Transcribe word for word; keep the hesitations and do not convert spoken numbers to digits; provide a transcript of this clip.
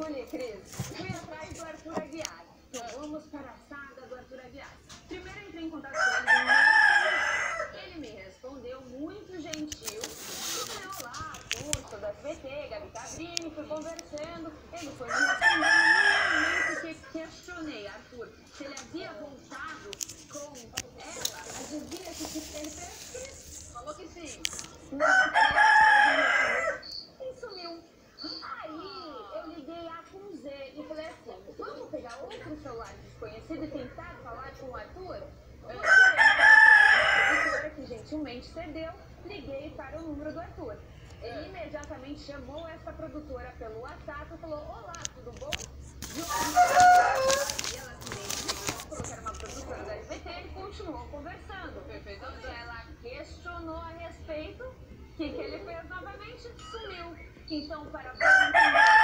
escolhi, Cris. Fui atrás do Arthur Aguiar. Então vamos para a saga do Arthur Aguiar. Primeiro entrei em contato com ele no meu. Ele me respondeu muito gentil. E falei, olá, curso da S B T, Gabi Cabrini, fui conversando. Ele foi me respondendo no momento que questionei Arthur se ele havia voltado com ela. Adivinha que ele fez? Falou que sim. Não, e sumiu. Aí eu liguei a alguns e falei assim, vamos pegar outro celular desconhecido e tentar falar com o Arthur? Eu tirei o celular que gentilmente cedeu, liguei para o número do Arthur. Ele imediatamente chamou essa produtora pelo WhatsApp e falou, olá, tudo bom? E ela se identificou, falou que era uma produtora da S B T e continuou conversando. Quando ela questionou a respeito, o que, que ele fez novamente? Sumiu. Então, para